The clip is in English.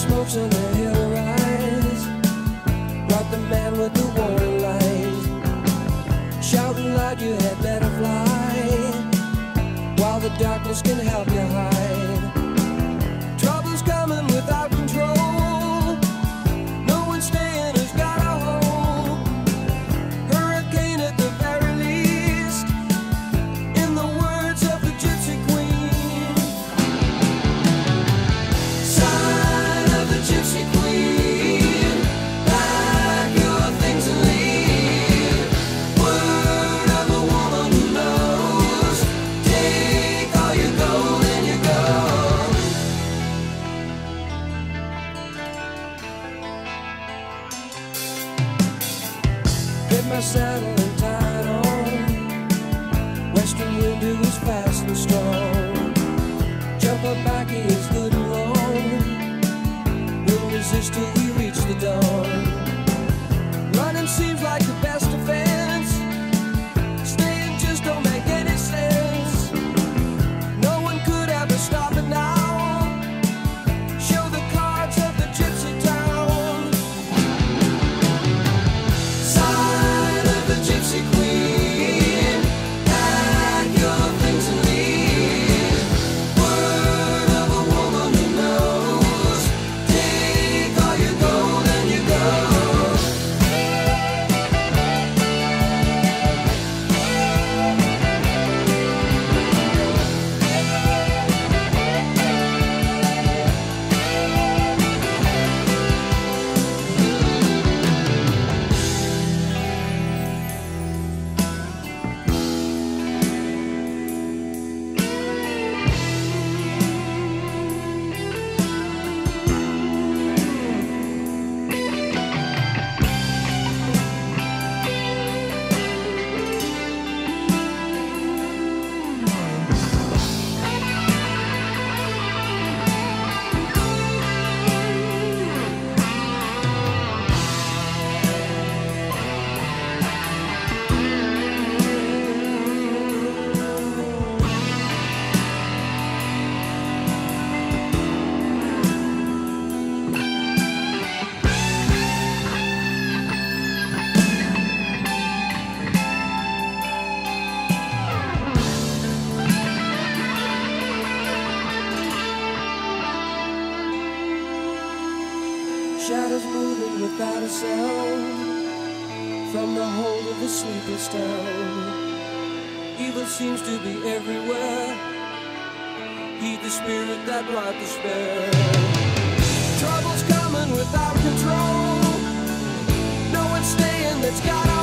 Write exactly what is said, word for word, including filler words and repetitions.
smokes on the hill rise, brought the man with the warning light, shouting loud you had better fly, while the darkness can help you hide. Trouble's coming without control, no one staying has got a hold. Hurricane at the very least, in the words of the Gypsy Queen. Sign of the Gypsy Queen, pack your things and leave. Word of a woman who knows, take all your gold and you go. Get my saddle and tie it on, western wind is fast and strong. Jump on back, he is good and long, we'll resist till we reach the dawn. Running seems like the best defense, staying just don't make any sense. No one could ever stop it now, show the cards of the gypsy town. Sign of the Gypsy Queen, pack your things and leave. Word of a woman who knows, take all your gold and you go. Shadows moving without a sound, from the hold of the sleepless town. Evil seems to be everywhere, heed the spirit that brought despair. Trouble's coming without control, no one's staying that's got a